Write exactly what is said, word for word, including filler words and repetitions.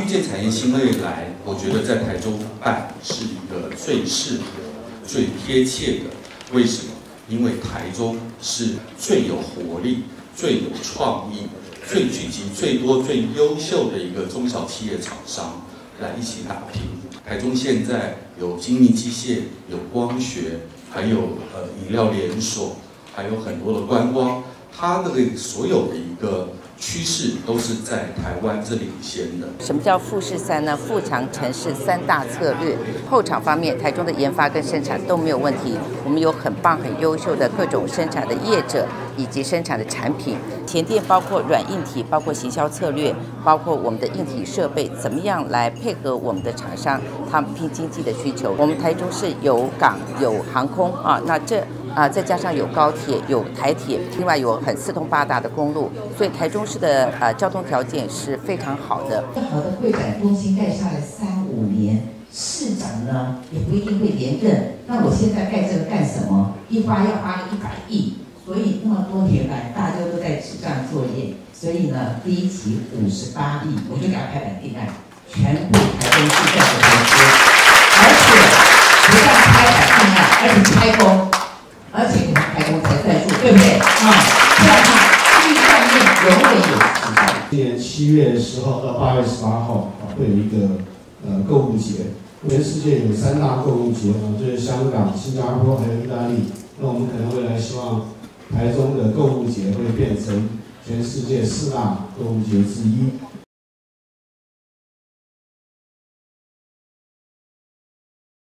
绿界产业新未来，我觉得在台中办是一个最适合、最贴切的。为什么？因为台中是最有活力、最有创意、最聚集最多、最优秀的一个中小企业厂商来一起打拼。台中现在有精密机械、有光学，还有呃饮料连锁，还有很多的观光，它那个所有的一个趋势都是在台湾是领先的。 什么叫富士三呢？富强城市三大策略。后厂方面，台中的研发跟生产都没有问题，我们有很棒、很优秀的各种生产的业者以及生产的产品。前店包括软硬体，包括行销策略，包括我们的硬体设备，怎么样来配合我们的厂商他们拼经济的需求？我们台中市有港有航空啊，那这。啊，再加上有高铁、有台铁，另外有很四通八达的公路，所以台中市的呃交通条件是非常好的。 好的会展中心盖下来三五年，市长呢也不一定会连任。那我现在盖这个干什么？一发要花一百亿，所以那么多年来大家都在纸上作业。所以呢，第一期五十八亿，我就给他拍板定案，全部台中市政府投资，而且不但拍板定案，而且开工。而且台中才算数，对不对？啊，这样的话，预算面永远有实在。 今年七月十号到八月十八号啊，会有一个呃购物节。全世界有三大购物节啊，就是香港、新加坡还有意大利。那我们可能未来希望台中的购物节会变成全世界四大购物节之一。